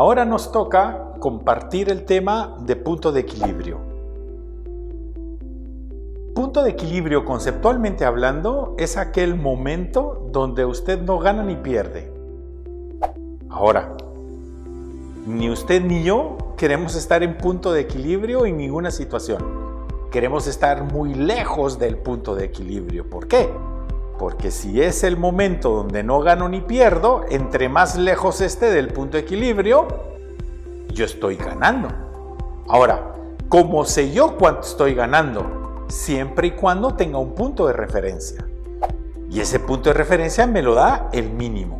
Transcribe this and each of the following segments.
Ahora nos toca compartir el tema de punto de equilibrio. Punto de equilibrio, conceptualmente hablando, es aquel momento donde usted no gana ni pierde. Ahora, ni usted ni yo queremos estar en punto de equilibrio en ninguna situación. Queremos estar muy lejos del punto de equilibrio. ¿Por qué? Porque si es el momento donde no gano ni pierdo, entre más lejos esté del punto de equilibrio, yo estoy ganando. Ahora, ¿cómo sé yo cuánto estoy ganando? Siempre y cuando tenga un punto de referencia. Y ese punto de referencia me lo da el mínimo.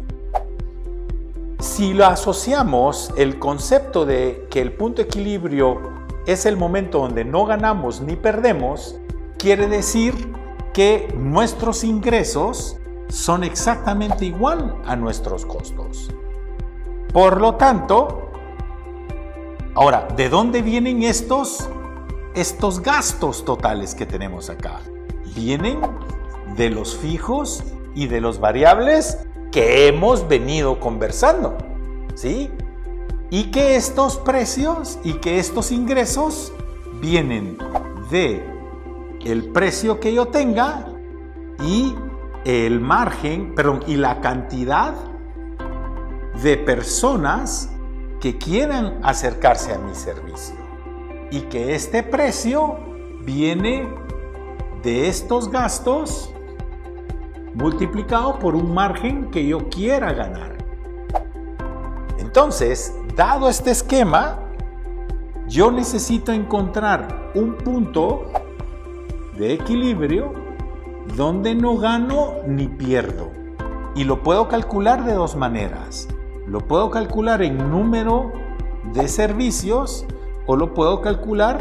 Si lo asociamos el concepto de que el punto de equilibrio es el momento donde no ganamos ni perdemos, quiere decir que nuestros ingresos son exactamente igual a nuestros costos. Por lo tanto, ahora, ¿de dónde vienen estos gastos totales que tenemos acá? Vienen de los fijos y de los variables que hemos venido conversando, ¿sí? Y que estos precios y que estos ingresos vienen de el precio que yo tenga y el margen, y la cantidad de personas que quieran acercarse a mi servicio. Y que este precio viene de estos gastos multiplicado por un margen que yo quiera ganar. Entonces, dado este esquema, yo necesito encontrar un punto de equilibrio donde no gano ni pierdo. Y lo puedo calcular de dos maneras. Lo puedo calcular en número de servicios o lo puedo calcular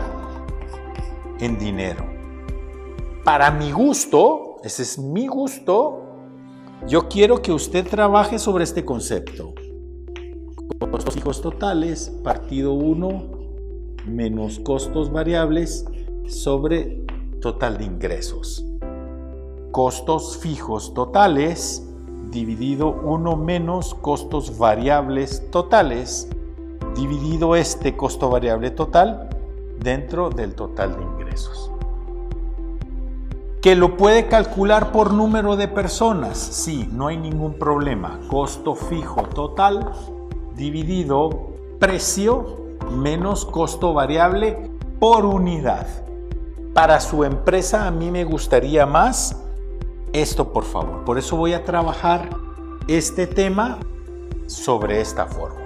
en dinero. Para mi gusto, ese es mi gusto, yo quiero que usted trabaje sobre este concepto. Costos fijos totales, partido 1, menos costos variables sobre total de ingresos. Costos fijos totales, dividido 1 menos costos variables totales, dividido este costo variable total dentro del total de ingresos. ¿Que lo puede calcular por número de personas? Sí, no hay ningún problema. Costo fijo total dividido precio menos costo variable por unidad. Para su empresa a mí me gustaría más esto, por favor. Por eso voy a trabajar este tema sobre esta fórmula.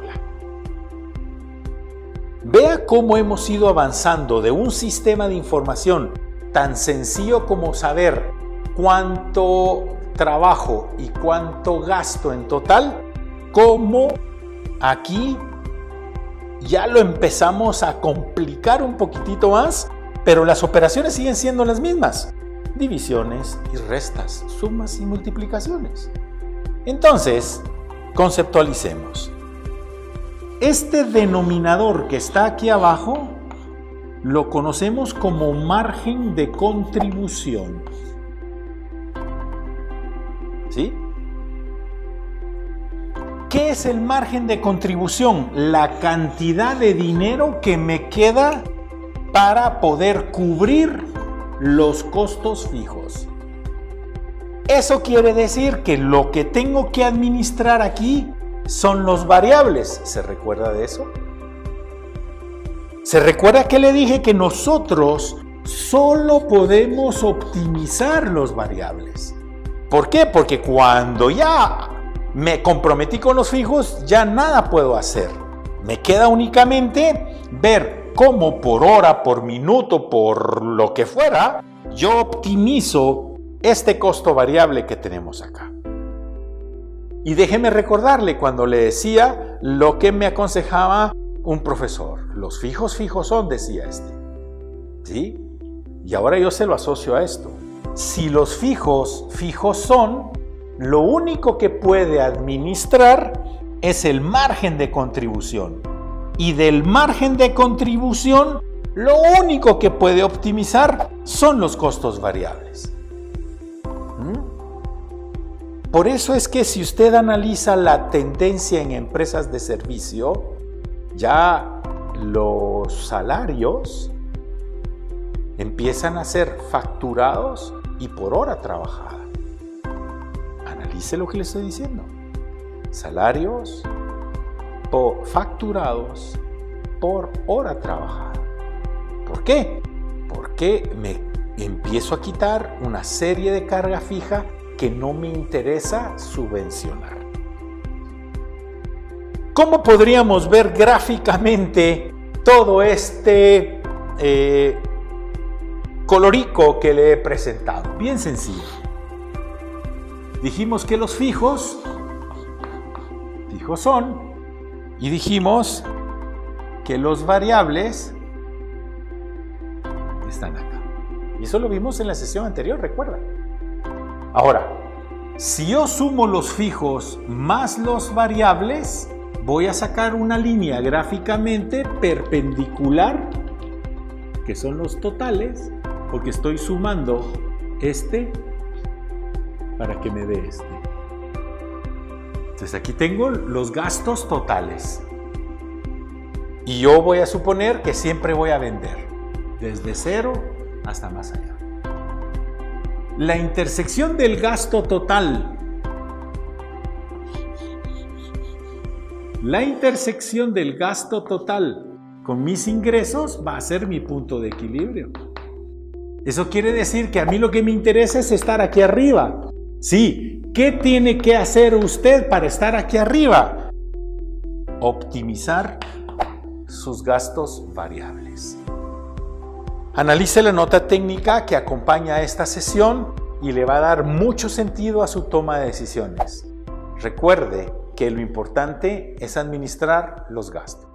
Vea cómo hemos ido avanzando de un sistema de información tan sencillo como saber cuánto trabajo y cuánto gasto en total, como aquí ya lo empezamos a complicar un poquitito más, pero las operaciones siguen siendo las mismas. Divisiones y restas, sumas y multiplicaciones. Entonces, conceptualicemos. Este denominador que está aquí abajo lo conocemos como margen de contribución. ¿Sí? ¿Qué es el margen de contribución? La cantidad de dinero que me queda para poder cubrir los costos fijos. Eso quiere decir que lo que tengo que administrar aquí son los variables. ¿Se recuerda de eso? ¿Se recuerda que le dije que nosotros solo podemos optimizar los variables? ¿Por qué? Porque cuando ya me comprometí con los fijos, ya nada puedo hacer. Me queda únicamente ver cómo por hora, por minuto, por lo que fuera, yo optimizo este costo variable que tenemos acá. Y déjeme recordarle cuando le decía lo que me aconsejaba un profesor. Los fijos son, decía este. ¿Sí? Y ahora yo se lo asocio a esto. Si los fijos son, lo único que puede administrar es el margen de contribución. Y del margen de contribución, lo único que puede optimizar son los costos variables. Por eso es que si usted analiza la tendencia en empresas de servicio, Ya los salarios empiezan a ser facturados y por hora trabajada. Analice lo que le estoy diciendo. Salarios facturados por hora trabajada. ¿Por qué? Porque me empiezo a quitar una serie de carga fija que no me interesa subvencionar. ¿Cómo podríamos ver gráficamente todo este colorico que le he presentado? Bien sencillo. Dijimos que los fijos son, y dijimos que los variables están acá. Y eso lo vimos en la sesión anterior, recuerda. Ahora, si yo sumo los fijos más los variables, voy a sacar una línea gráficamente perpendicular, que son los totales, porque estoy sumando este para que me dé este. Entonces aquí tengo los gastos totales. Y yo voy a suponer que siempre voy a vender, desde 0 hasta más allá. La intersección del gasto total. La intersección del gasto total con mis ingresos va a ser mi punto de equilibrio. Eso quiere decir que a mí lo que me interesa es estar aquí arriba. Sí, ¿qué tiene que hacer usted para estar aquí arriba? Optimizar sus gastos variables. Analice la nota técnica que acompaña a esta sesión y le va a dar mucho sentido a su toma de decisiones. Recuerde que lo importante es administrar los gastos.